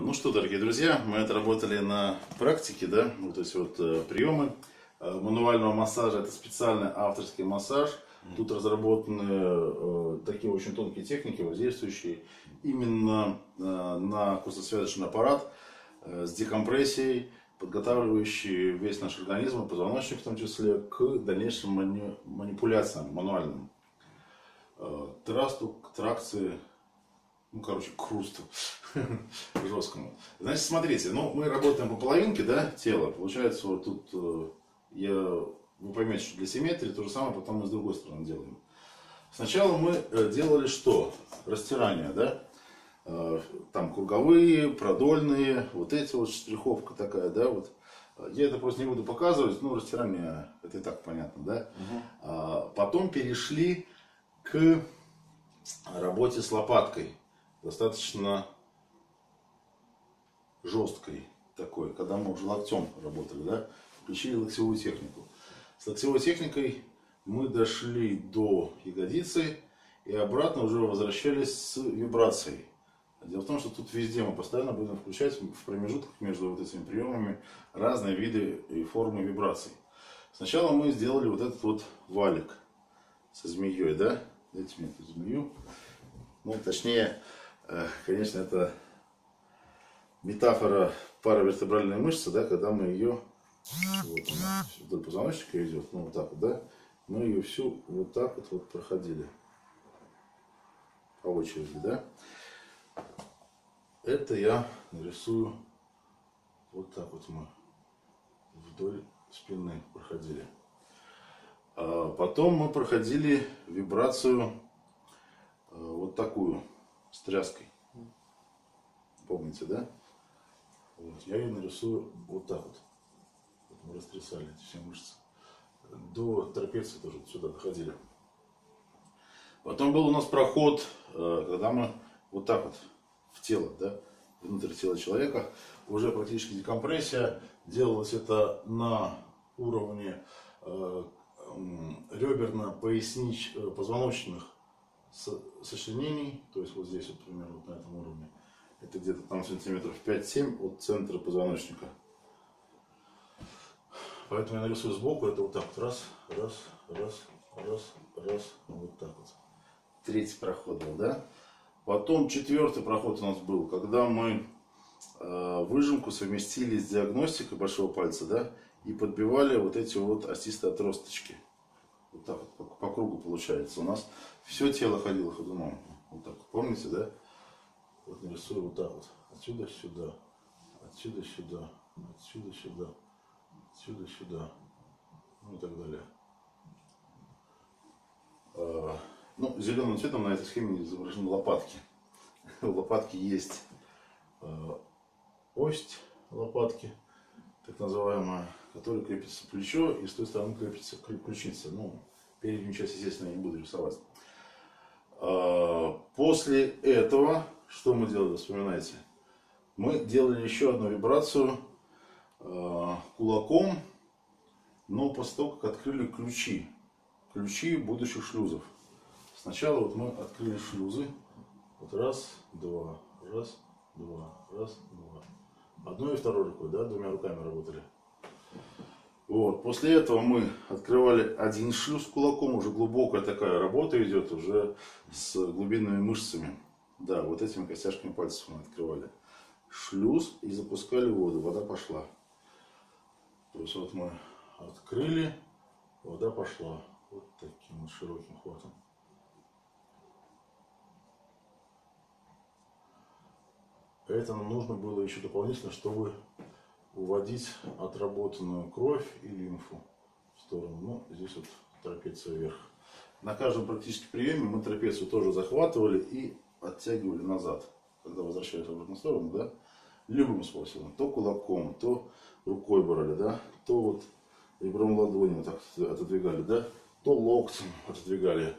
Ну что, дорогие друзья, мы отработали на практике, да, вот эти вот приемы мануального массажа. Это специальный авторский массаж. Тут разработаны такие очень тонкие техники, воздействующие именно на костно-связочный аппарат с декомпрессией, подготавливающие весь наш организм, позвоночник в том числе, к дальнейшим манипуляциям мануальным. Трасту, тракции, ну, короче, к хрусту жесткому. Значит, смотрите, ну, мы работаем по половинке, да, тела. Получается, вот тут вы поймете, что для симметрии то же самое, потом мы с другой стороны делаем. Сначала мы делали что? Растирание, да? Там круговые, продольные, вот эти вот штриховка такая, да, вот. Я это просто не буду показывать, ну, растирание, это и так понятно, да? Потом перешли к работе с лопаткой. Достаточно жесткой такой, когда мы уже локтем работали, да, включили локтевую технику. С локтевой техникой мы дошли до ягодицы и обратно уже возвращались с вибрацией. Дело в том, что тут везде мы постоянно будем включать в промежутках между вот этими приемами разные виды и формы вибраций. Сначала мы сделали вот этот вот валик со змеей, да, дайте мне эту змею, ну, точнее, конечно, это метафора паравертебральной мышцы, да, когда мы ее, вот она, вдоль позвоночника идет, ну вот так вот, да, мы ее всю вот так вот проходили по очереди, да. Это я нарисую вот так вот мы вдоль спины проходили. Потом мы проходили вибрацию вот такую, с тряской. Помните, да? Вот, я ее нарисую вот так вот. Вот мы растрясали эти все мышцы. До трапеции тоже сюда доходили. Потом был у нас проход, когда мы вот так вот в тело, да, внутрь тела человека, уже практически декомпрессия. Делалось это на уровне реберно-позвоночных сочленений, то есть вот здесь вот примерно вот на этом уровне. Это где-то там сантиметров 5-7 от центра позвоночника. Поэтому я нарисую сбоку, это вот так вот, раз, раз, раз, раз, раз, вот так вот. Третий проход был, да? Потом четвертый проход у нас был, когда мы выжимку совместили с диагностикой большого пальца, да, и подбивали вот эти вот остистые отросточки. Вот так вот по кругу получается. У нас все тело ходило ходуном. Вот так, помните, да? Вот нарисую вот так вот. Отсюда сюда, отсюда сюда, отсюда сюда, отсюда сюда, ну и так далее. Ну, зеленым цветом на этой схеме изображены лопатки. У лопатки есть ось лопатки, так называемая, которая крепится в плечо, и с той стороны крепится ключица. Ну, переднюю часть, естественно, я не буду рисовать. После этого, что мы делали, вспоминайте? Мы делали еще одну вибрацию кулаком, но после того, как открыли ключи будущих шлюзов. Сначала вот мы открыли шлюзы. Вот раз, два, раз, два, раз, два. Одной и второй рукой, да, двумя руками работали. Вот. После этого мы открывали один шлюз кулаком, уже глубокая такая работа идет, уже с глубинными мышцами. Да, вот этими костяшками пальцев мы открывали шлюз и запускали воду, вода пошла. То есть вот мы открыли, вода пошла вот таким вот широким хватом. Это нам нужно было еще дополнительно, чтобы уводить отработанную кровь и лимфу в сторону. Ну, здесь вот трапеция вверх. На каждом практически приеме мы трапецию тоже захватывали и оттягивали назад. Когда возвращались в обратную сторону, да, любым способом. То кулаком, то рукой брали, да, то вот ребром ладони вот так отодвигали, да, то локтем отодвигали.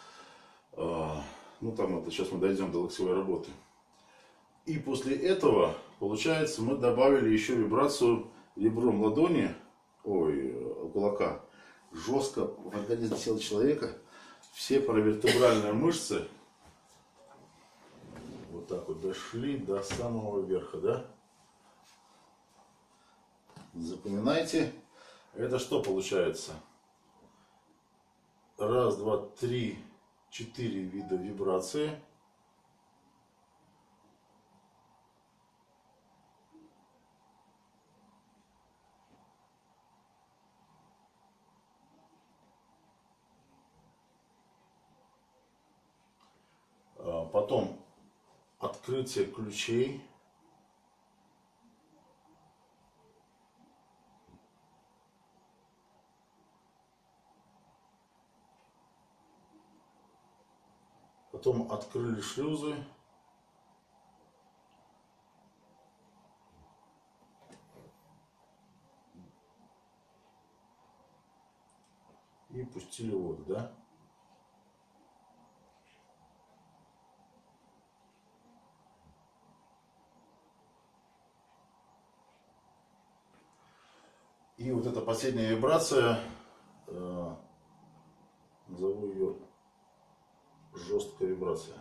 Ну, там это сейчас мы дойдем до локтевой работы. И после этого, получается, мы добавили еще вибрацию ребром ладони, кулака, жестко в организм тела человека, все паравертебральные мышцы, вот так вот дошли до самого верха, да? Запоминайте, это что получается? Раз, два, три, 4 вида вибрации. Потом открытие ключей. Потом открыли шлюзы. И пустили воду, да? И вот эта последняя вибрация, назову ее жесткая вибрация.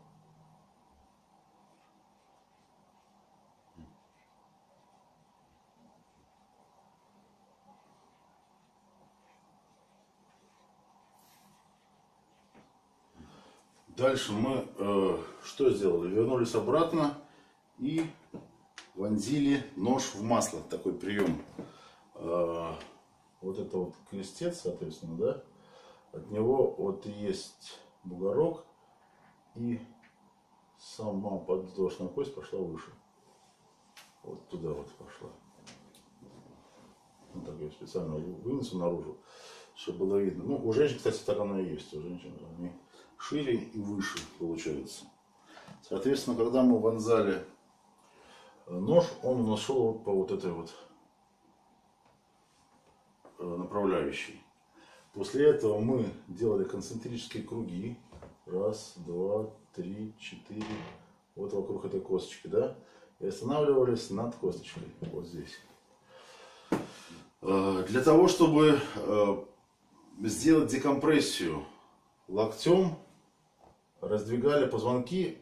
Дальше мы что сделали? Вернулись обратно и вонзили нож в масло. Такой прием. Вот это вот крестец, соответственно, да? От него вот есть бугорок, и сама подвздошная кость пошла выше. Вот туда вот пошла. Вот так я специально вынесу наружу, чтобы было видно. Ну, у женщин, кстати, так оно и есть. У женщин они шире и выше получается. Соответственно, когда мы вонзали нож, он у нас шел вот по вот этой вот направляющей. После этого мы делали концентрические круги. Раз, два, три, 4. Вот вокруг этой косточки, да? И останавливались над косточкой. Вот здесь. Для того, чтобы сделать декомпрессию, локтем раздвигали позвонки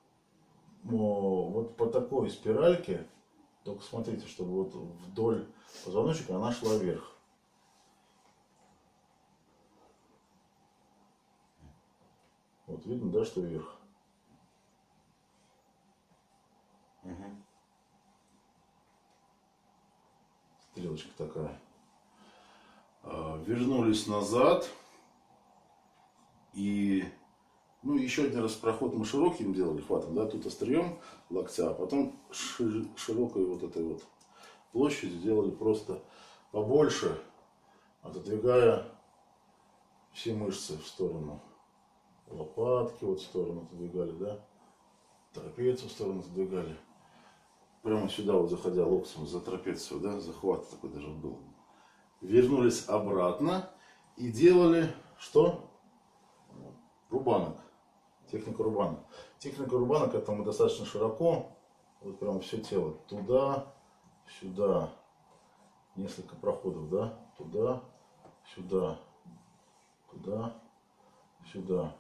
вот по такой спиральке. Только смотрите, чтобы вот вдоль позвоночника она шла вверх. Вот видно, да, что вверх. Угу. Стрелочка такая. Вернулись назад. И ну, еще один раз проход мы широким делали, хватом, да, тут острием локтя, а потом широкой вот этой вот площадью делали просто побольше, отодвигая все мышцы в сторону. Лопатки вот в сторону отодвигали, да, трапецию в сторону отодвигали. Прямо сюда вот заходя локтем за трапецию, да, захват такой даже был. Вернулись обратно и делали что? Рубанок. Техника рубанок. Техника рубанок, это мы достаточно широко, вот прямо все тело. Туда, сюда. Несколько проходов, да? Туда, сюда. Туда, сюда.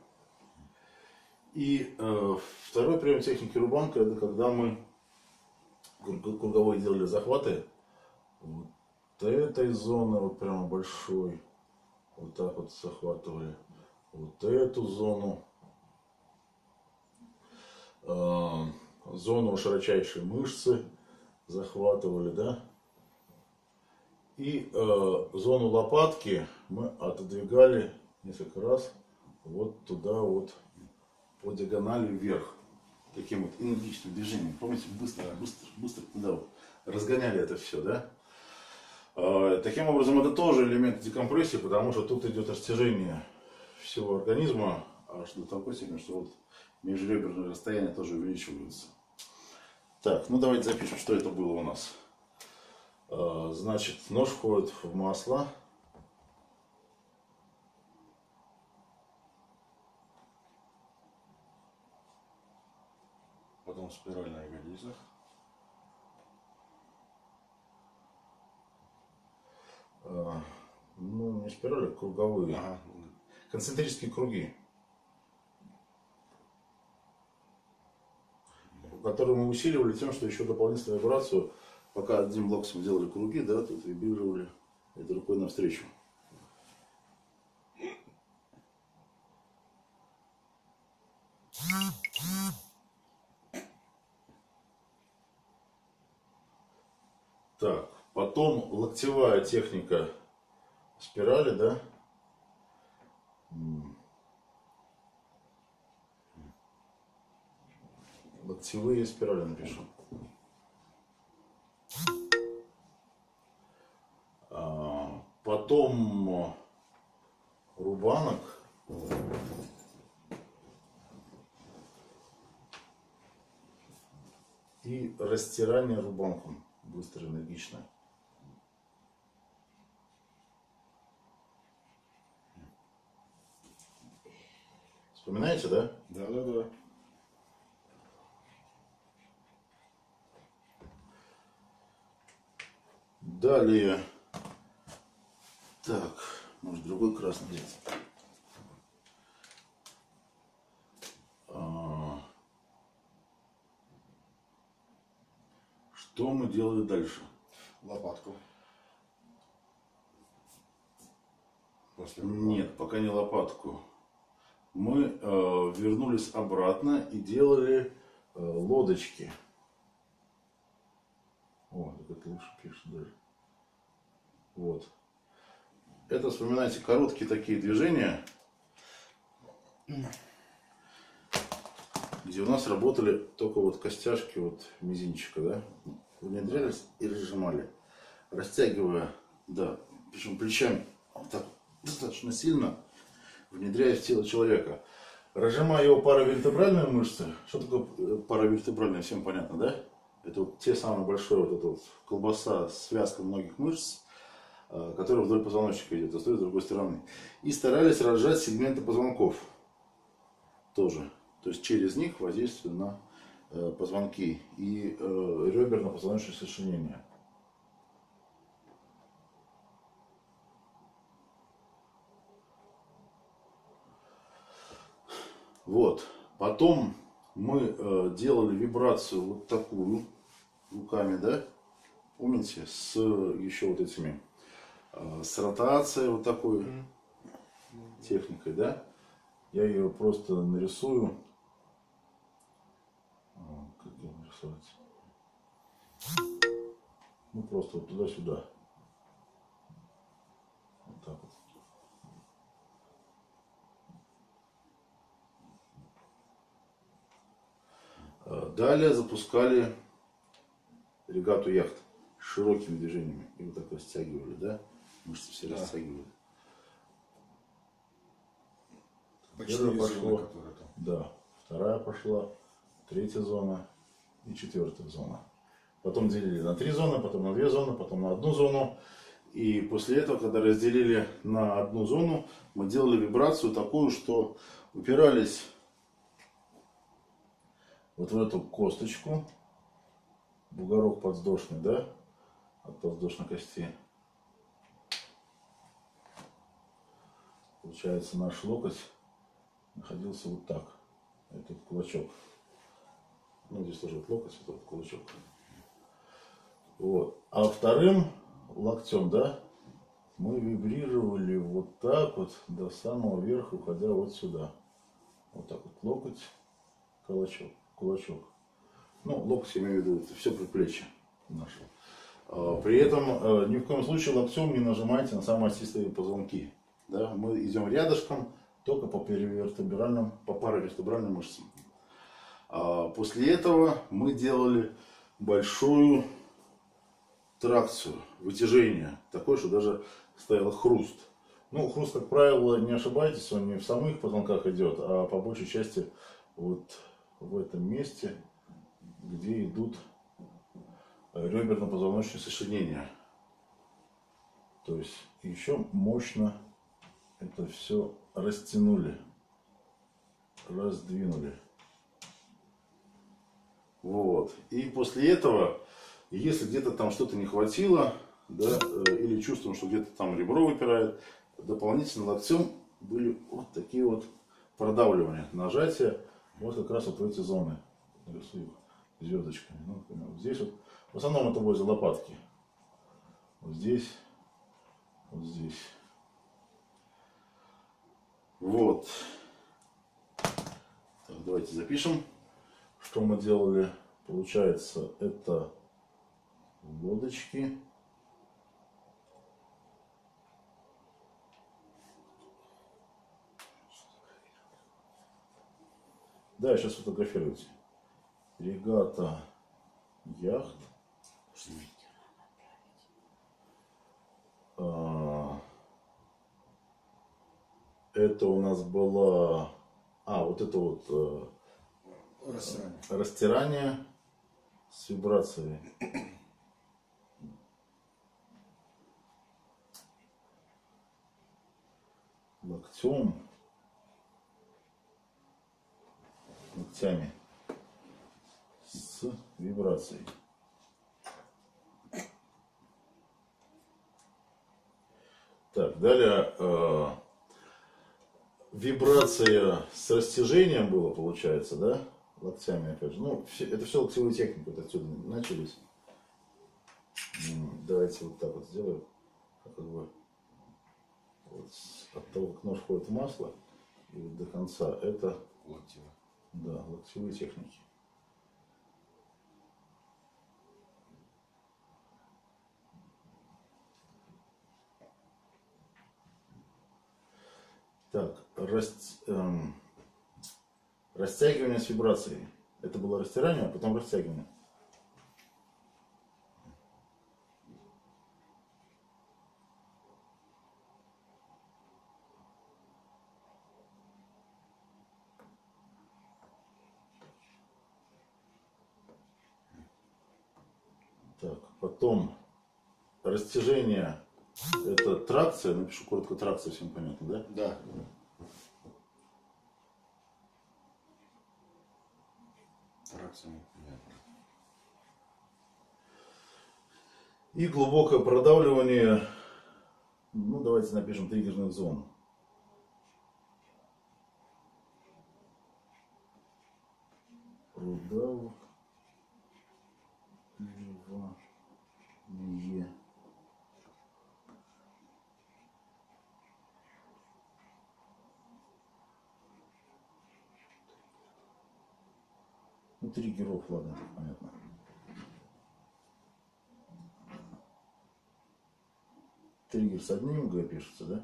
И второй прием техники рубанка, это когда мы круговой делали захваты вот этой зоны, вот прямо большой, вот так вот захватывали, вот эту зону, зону широчайшей мышцы захватывали, да, и зону лопатки мы отодвигали несколько раз вот туда вот по диагонали вверх. Таким вот энергичным движением. Помните, быстро, да, вот, разгоняли это все, да? Таким образом, это тоже элемент декомпрессии, потому что тут идет растяжение всего организма аж до такой степени, что вот межреберное расстояние тоже увеличивается. Так, ну давайте запишем, что это было у нас. Значит, нож входит в масло. Потом спираль на ягодицах. Ну, не спирали, а круговые. Ага. Концентрические круги. которую мы усиливали тем, что еще дополнительную вибрацию, пока одним локтем делали круги, да, тут вибрировали этой рукой навстречу. Так, потом локтевая техника спирали, да. Локтевые спирали напишу. Потом рубанок. И растирание рубанком. Быстро, энергично. Вспоминаете, да? Да, да, да. Далее. Так, может другой красный взять. Что мы делали дальше? Лопатку. После Нет, пока не лопатку. Мы вернулись обратно и делали лодочки. О, так это лучше пишет даже. Вот. Это, вспоминайте, короткие такие движения, где у нас работали только вот костяшки вот мизинчика, да? Внедрялись и разжимали, растягивая, да, причем плечами вот так достаточно сильно, внедряясь в тело человека. Разжимая его паравертебральные мышцы. Что такое паравертебральные, всем понятно, да? Это вот те самые большие, вот эта вот колбаса, связка многих мышц, которая вдоль позвоночника идет, а с той и с другой стороны. И старались разжать сегменты позвонков тоже. То есть через них воздействие на позвонки и реберно-позвоночное сочленение. Вот. Потом мы делали вибрацию вот такую руками, да? Помните, с еще вот этими, с ротацией вот такой техникой, да? Я ее просто нарисую. Как ее нарисовать? Ну просто вот туда-сюда. Вот так вот. Далее запускали регату яхт широкими движениями. И вот так растягивали, да? Мышцы все растягивали. Первая пошла, да, вторая пошла, третья зона и четвертая зона. Потом делили на 3 зоны, потом на 2 зоны, потом на 1 зону. И после этого, когда разделили на 1 зону, мы делали вибрацию такую, что упирались вот в эту косточку, бугорок подвздошный, да, от подвздошной кости. Получается, наш локоть находился вот так. Этот кулачок. Ну, здесь тоже вот локоть, вот кулачок. Вот. А вторым локтем, да, мы вибрировали вот так вот до самого верха, уходя вот сюда. Вот так вот локоть, кулачок, кулачок. Ну, локоть, я имею в виду, это все предплечье наше. При этом ни в коем случае локтем не нажимайте на самые остистые позвонки. Да? Мы идем рядышком, только по паравертебральным мышцам. После этого мы делали большую тракцию, вытяжение, такое, что даже стоял хруст. Ну, хруст, как правило, не ошибайтесь, он не в самых позвонках идет, а по большей части вот в этом месте, где идут реберно-позвоночные сочленения. То есть еще мощно это все растянули, раздвинули. Вот. И после этого, если где-то там что-то не хватило, да, или чувствуем, что где-то там ребро выпирает, дополнительно локтем были вот такие вот продавливания, нажатия, вот как раз вот в эти зоны. звездочками. Ну, вот здесь вот, в основном это возле лопатки. Вот здесь, вот здесь. Вот. Так, давайте запишем, что мы делали. Получается, это лодочки. Да, сейчас фотографируйте. Регата яхт. Это у нас была... вот это вот растирание с вибрацией. Ногтями с вибрацией. Так, далее вибрация с растяжением было, получается, да? Локтями, опять же. Ну, это все локтевые техники, вот отсюда начались. Давайте вот так вот сделаем. Как бы вот от того, как нож входит в масло, и вот до конца это локтевые. Да, локтевые техники. Так, растягивание с вибрацией. Это было растирание, а потом растягивание. Так, потом растяжение, это тракция, напишу коротко тракция, всем понятно, да? Да. Тракция, понятно. И глубокое продавливание, ну давайте напишем триггерных зон. Продавливание. Ну, триггеров, ладно, понятно. Триггер с одним Г пишется, да?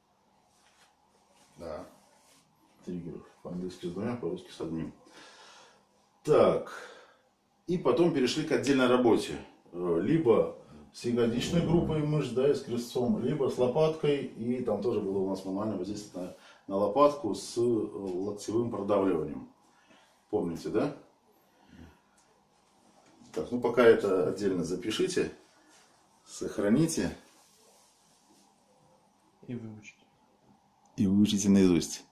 Да. Триггеров. По-английски с двумя, по-русски с одним. Так. И потом перешли к отдельной работе. Либо с ягодичной группой мышц, да, и с крестцом, либо с лопаткой. И там тоже было у нас мануально воздействие на лопатку с локтевым продавливанием. Помните, да? Так, ну пока это отдельно запишите, сохраните. И выучите. И выучите наизусть.